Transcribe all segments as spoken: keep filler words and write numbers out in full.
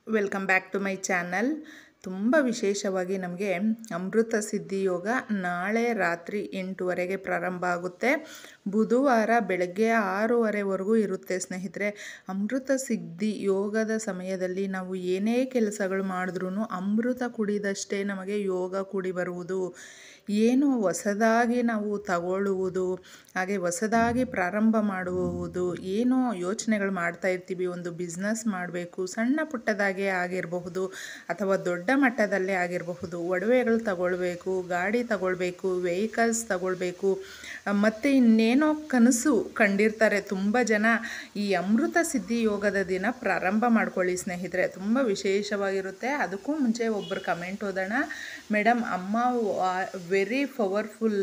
Welcome back to my channel. ತುಂಬ ವಿಶೇಷವಾಗಿ ನಮಗೆ ಅಮೃತ ಸಿದ್ಧಿ ಯೋಗ ನಾಳೆ ರಾತ್ರಿ ಎಂಟುವರೆಗೆ ಪ್ರಾರಂಭ ಆಗುತ್ತೆ. ಬುಧವಾರ ಬೆಳಗ್ಗೆ ಆರೂವರೆವರೆಗೂ ಇರುತ್ತೆ ಸ್ನೇಹಿತರೆ. ಅಮೃತ ಸಿದ್ಧಿ ಯೋಗದ ಸಮಯದಲ್ಲಿ ನಾವು ಏನೇ ಕೆಲಸಗಳು ಮಾಡಿದ್ರೂ ಅಮೃತ ಕುಡಿದಷ್ಟೇ ನಮಗೆ ಯೋಗ ಕುಡಿ ಬರುವುದು. ಏನು ಹೊಸದಾಗಿ ನಾವು ತಗೊಳ್ಳುವುದು, ಹಾಗೆ ಹೊಸದಾಗಿ ಪ್ರಾರಂಭ ಮಾಡುವುದು, ಏನೋ ಯೋಚನೆಗಳು ಮಾಡ್ತಾ ಇರ್ತೀವಿ. ಒಂದು ಬಿಸ್ನೆಸ್ ಮಾಡಬೇಕು, ಸಣ್ಣ ಪುಟ್ಟದಾಗೆ ಆಗಿರಬಹುದು ಅಥವಾ ದೊಡ್ಡ ಮಟ್ಟದಲ್ಲೇ ಆಗಿರಬಹುದು. ಒಡವೆಗಳು ತಗೊಳ್ಬೇಕು, ಗಾಡಿ ತಗೊಳ್ಬೇಕು, ವೆಹಿಕಲ್ಸ್ ತಗೊಳ್ಬೇಕು, ಮತ್ತು ಇನ್ನೇನೋ ಕನಸು ಕಂಡಿರ್ತಾರೆ ತುಂಬ ಜನ. ಈ ಅಮೃತ ಸಿದ್ಧಿ ಯೋಗದ ದಿನ ಪ್ರಾರಂಭ ಮಾಡ್ಕೊಳ್ಳಿ ಸ್ನೇಹಿತರೆ, ತುಂಬ ವಿಶೇಷವಾಗಿರುತ್ತೆ. ಅದಕ್ಕೂ ಮುಂಚೆ ಒಬ್ಬರು ಕಮೆಂಟ್ ಓದೋಣ. ಮೇಡಮ್, ಅಮ್ಮ ವೆರಿ ಪವರ್ಫುಲ್,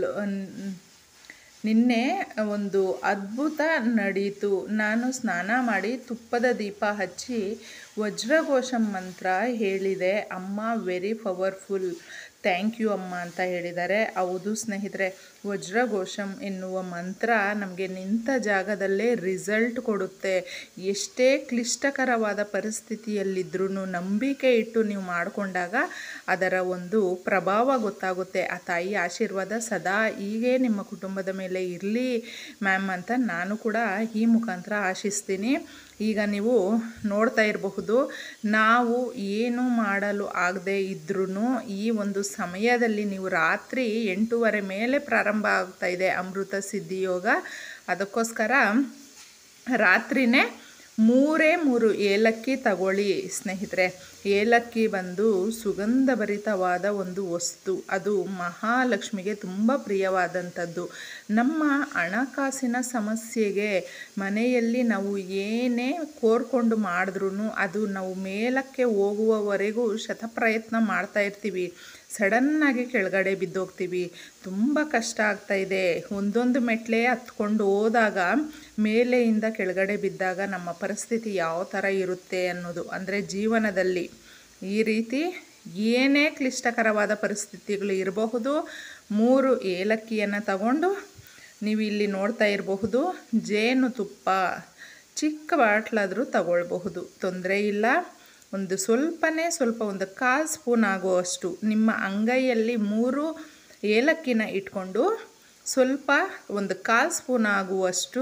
ನಿನ್ನೆ ಒಂದು ಅದ್ಭುತ ನಡೀತು. ನಾನು ಸ್ನಾನ ಮಾಡಿ ತುಪ್ಪದ ದೀಪ ಹಚ್ಚಿ ವಜ್ರಘೋಷಂ ಮಂತ್ರ ಹೇಳಿದೆ. ಅಮ್ಮ ವೆರಿ ಪವರ್ಫುಲ್, ಥ್ಯಾಂಕ್ ಯು ಅಮ್ಮ ಅಂತ ಹೇಳಿದ್ದಾರೆ. ಹೌದು ಸ್ನೇಹಿತರೆ, ವಜ್ರಘೋಷಂ ಎನ್ನುವ ಮಂತ್ರ ನಮಗೆ ನಿಂತ ಜಾಗದಲ್ಲೇ ರಿಸಲ್ಟ್ ಕೊಡುತ್ತೆ. ಎಷ್ಟೇ ಕ್ಲಿಷ್ಟಕರವಾದ ಪರಿಸ್ಥಿತಿಯಲ್ಲಿದ್ದರೂ ನಂಬಿಕೆ ಇಟ್ಟು ನೀವು ಮಾಡಿಕೊಂಡಾಗ ಅದರ ಒಂದು ಪ್ರಭಾವ ಗೊತ್ತಾಗುತ್ತೆ. ಆ ತಾಯಿ ಆಶೀರ್ವಾದ ಸದಾ ಹೀಗೆ ನಿಮ್ಮ ಕುಟುಂಬದ ಮೇಲೆ ಇರಲಿ ಮ್ಯಾಮ್ ಅಂತ ನಾನು ಕೂಡ ಈ ಮುಖಾಂತರ ಆಶಿಸ್ತೀನಿ. ಈಗ ನೀವು ನೋಡ್ತಾ ಇರಬಹುದು, ನಾವು ಏನು ಮಾಡಲು ಆಗದೆ ಇದ್ರೂ ಈ ಒಂದು ಸಮಯದಲ್ಲಿ ನೀವು ರಾತ್ರಿ ಎಂಟೂವರೆ ಮೇಲೆ ಪ್ರಾರಂಭ ಆಗ್ತಾ ಇದೆ ಅಮೃತ ಸಿದ್ಧಿ ಯೋಗ. ಅದಕ್ಕೋಸ್ಕರ ರಾತ್ರಿನೇ ಮೂರೇ ಮೂರು ಏಲಕ್ಕಿ ತಗೊಳ್ಳಿ ಸ್ನೇಹಿತರೆ. ಏಲಕ್ಕಿ ಬಂದು ಸುಗಂಧಭರಿತವಾದ ಒಂದು ವಸ್ತು, ಅದು ಮಹಾಲಕ್ಷ್ಮಿಗೆ ತುಂಬ ಪ್ರಿಯವಾದಂಥದ್ದು. ನಮ್ಮ ಹಣಕಾಸಿನ ಸಮಸ್ಯೆಗೆ ಮನೆಯಲ್ಲಿ ನಾವು ಏನೇ ಕೋರ್ಕೊಂಡು ಮಾಡಿದ್ರೂ ಅದು ನಾವು ಮೇಲಕ್ಕೆ ಹೋಗುವವರೆಗೂ ಶತಪ್ರಯತ್ನ ಮಾಡ್ತಾ ಇರ್ತೀವಿ. ಸಡನ್ನಾಗಿ ಕೆಳಗಡೆ ಬಿದ್ದೋಗ್ತೀವಿ, ತುಂಬ ಕಷ್ಟ ಆಗ್ತಾಯಿದೆ. ಒಂದೊಂದು ಮೆಟ್ಲೆ ಹತ್ಕೊಂಡು ಹೋದಾಗ ಮೇಲೆಯಿಂದ ಕೆಳಗಡೆ ಬಿದ್ದಾಗ ನಮ್ಮ ಪರಿಸ್ಥಿತಿ ಯಾವ ಥರ ಇರುತ್ತೆ ಅನ್ನೋದು, ಅಂದರೆ ಜೀವನದಲ್ಲಿ ಈ ರೀತಿ ಏನೇ ಕ್ಲಿಷ್ಟಕರವಾದ ಪರಿಸ್ಥಿತಿಗಳು ಇರಬಹುದು. ಮೂರು ಏಲಕ್ಕಿಯನ್ನು ತಗೊಂಡು ನೀವು ಇಲ್ಲಿ ನೋಡ್ತಾ ಇರಬಹುದು, ಜೇನುತುಪ್ಪ ಚಿಕ್ಕ ಬಾಟ್ಲಾದರೂ ತಗೊಳ್ಬಹುದು, ತೊಂದರೆ ಇಲ್ಲ. ಒಂದು ಸ್ವಲ್ಪನೇ ಸ್ವಲ್ಪ ಒಂದು ಕಾಲು ಸ್ಪೂನ್ ಆಗುವಷ್ಟು ನಿಮ್ಮ ಅಂಗೈಯಲ್ಲಿ ಮೂರು ಏಲಕ್ಕಿನ ಇಟ್ಕೊಂಡು ಸ್ವಲ್ಪ ಒಂದು ಕಾಲು ಸ್ಪೂನ್ ಆಗುವಷ್ಟು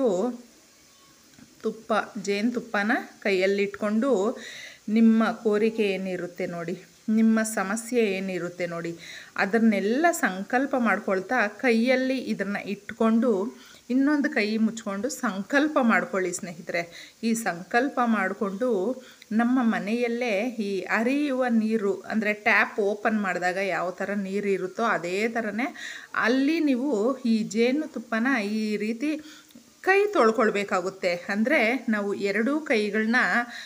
ತುಪ್ಪ, ಜೇನುತುಪ್ಪನ ಕೈಯಲ್ಲಿಟ್ಕೊಂಡು ನಿಮ್ಮ ಕೋರಿಕೆ ಏನಿರುತ್ತೆ ನೋಡಿ, ನಿಮ್ಮ ಸಮಸ್ಯೆ ಏನಿರುತ್ತೆ ನೋಡಿ, ಅದನ್ನೆಲ್ಲ ಸಂಕಲ್ಪ ಮಾಡ್ಕೊಳ್ತಾ ಕೈಯಲ್ಲಿ ಇದನ್ನು ಇಟ್ಕೊಂಡು ಇನ್ನೊಂದು ಕೈ ಮುಚ್ಕೊಂಡು ಸಂಕಲ್ಪ ಮಾಡ್ಕೊಳ್ಳಿ ಸ್ನೇಹಿತರೆ. ಈ ಸಂಕಲ್ಪ ಮಾಡಿಕೊಂಡು ನಮ್ಮ ಮನೆಯಲ್ಲೇ ಈ ಹರಿಯುವ ನೀರು, ಅಂದರೆ ಟ್ಯಾಪ್ ಓಪನ್ ಮಾಡಿದಾಗ ಯಾವ ಥರ ನೀರು ಇರುತ್ತೋ ಅದೇ ಥರನೇ ಅಲ್ಲಿ ನೀವು ಈ ಜೇನುತುಪ್ಪನ ಈ ರೀತಿ ಕೈ ತೊಳ್ಕೊಳ್ಬೇಕಾಗುತ್ತೆ. ಅಂದರೆ ನಾವು ಎರಡೂ ಕೈಗಳನ್ನ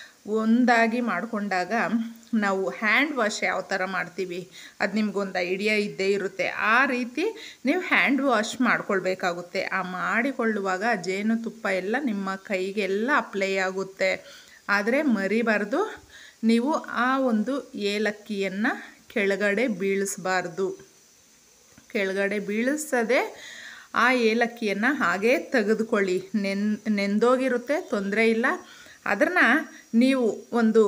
ಒಂದಾಗಿ ಮಾಡಿಕೊಂಡಾಗ ನಾವು ಹ್ಯಾಂಡ್ ವಾಶ್ ಯಾವ ಥರ ಮಾಡ್ತೀವಿ ಅದು ನಿಮಗೊಂದು ಐಡಿಯಾ ಇದ್ದೇ ಇರುತ್ತೆ. ಆ ರೀತಿ ನೀವು ಹ್ಯಾಂಡ್ ವಾಶ್ ಮಾಡ್ಕೊಳ್ಬೇಕಾಗುತ್ತೆ. ಆ ಮಾಡಿಕೊಳ್ಳುವಾಗ ಜೇನುತುಪ್ಪ ಎಲ್ಲ ನಿಮ್ಮ ಕೈಗೆಲ್ಲ ಅಪ್ಲೈ ಆಗುತ್ತೆ. ಆದರೆ ಮರಿಬಾರ್ದು, ನೀವು ಆ ಒಂದು ಏಲಕ್ಕಿಯನ್ನು ಕೆಳಗಡೆ ಬೀಳಿಸಬಾರ್ದು. ಕೆಳಗಡೆ ಬೀಳಿಸದೆ ಆ ಏಲಕ್ಕಿಯನ್ನು ಹಾಗೇ ತೆಗೆದುಕೊಳ್ಳಿ. ನೆನ್ ನೆಂದೋಗಿರುತ್ತೆ, ತೊಂದರೆ ಇಲ್ಲ. ಅದನ್ನು ನೀವು ಒಂದು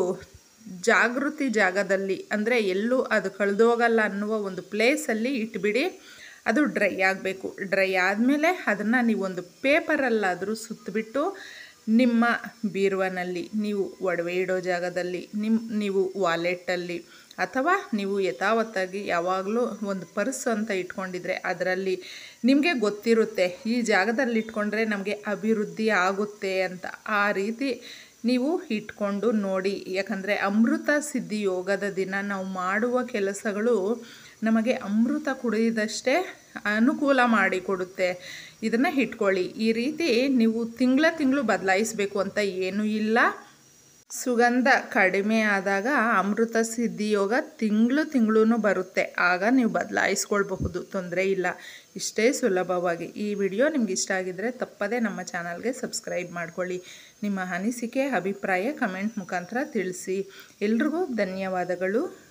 ಜಾಗೃತಿ ಜಾಗದಲ್ಲಿ, ಅಂದರೆ ಎಲ್ಲೂ ಅದು ಕಳೆದೋಗಲ್ಲ ಅನ್ನುವ ಒಂದು ಪ್ಲೇಸಲ್ಲಿ ಇಟ್ಬಿಡಿ. ಅದು ಡ್ರೈ ಆಗಬೇಕು. ಡ್ರೈ ಆದಮೇಲೆ ಅದನ್ನು ನೀವು ಒಂದು ಪೇಪರಲ್ಲಾದರೂ ಸುತ್ತಬಿಟ್ಟು ನಿಮ್ಮ ಬೀರುವನಲ್ಲಿ, ನೀವು ಒಡವೆ ಇಡೋ ಜಾಗದಲ್ಲಿ, ನಿಮ್ಮ ನೀವು ವಾಲೆಟಲ್ಲಿ, ಅಥವಾ ನೀವು ಯಥಾವತ್ತಾಗಿ ಯಾವಾಗಲೂ ಒಂದು ಪರ್ಸ್ ಅಂತ ಇಟ್ಕೊಂಡಿದ್ರೆ ಅದರಲ್ಲಿ ನಿಮಗೆ ಗೊತ್ತಿರುತ್ತೆ ಈ ಜಾಗದಲ್ಲಿ ಇಟ್ಕೊಂಡ್ರೆ ನಮಗೆ ಅಭಿವೃದ್ಧಿ ಆಗುತ್ತೆ ಅಂತ. ಆ ರೀತಿ ನೀವು ಇಟ್ಕೊಂಡು ನೋಡಿ. ಯಾಕಂದರೆ ಅಮೃತ ಸಿದ್ಧಿ ಯೋಗದ ದಿನ ನಾವು ಮಾಡುವ ಕೆಲಸಗಳು ನಮಗೆ ಅಮೃತ ಕುಡಿದಷ್ಟೇ ಅನುಕೂಲ ಮಾಡಿಕೊಡುತ್ತೆ. ಇದನ್ನು ಇಟ್ಕೊಳ್ಳಿ. ಈ ರೀತಿ ನೀವು ತಿಂಗಳ ತಿಂಗಳು ಬದಲಾಯಿಸಬೇಕು ಅಂತ ಏನೂ ಇಲ್ಲ. ಸುಗಂಧ ಕಡಿಮೆ ಆದಾಗ ಅಮೃತ ಸಿದ್ಧಿ ಯೋಗ ತಿಂಗಳು ತಿಂಗಳೂ ಬರುತ್ತೆ, ಆಗ ನೀವು ಬದಲಾಯಿಸ್ಕೊಳ್ಬಹುದು, ತೊಂದರೆ ಇಲ್ಲ. ಇಷ್ಟೇ ಸುಲಭವಾಗಿ. ಈ ವಿಡಿಯೋ ನಿಮ್ಗೆ ಇಷ್ಟ ಆಗಿದ್ದರೆ ತಪ್ಪದೇ ನಮ್ಮ ಚಾನಲ್ಗೆ ಸಬ್ಸ್ಕ್ರೈಬ್ ಮಾಡ್ಕೊಳ್ಳಿ. ನಿಮ್ಮ ಅನಿಸಿಕೆ ಅಭಿಪ್ರಾಯ ಕಮೆಂಟ್ ಮುಖಾಂತರ ತಿಳಿಸಿ. ಎಲ್ರಿಗೂ ಧನ್ಯವಾದಗಳು.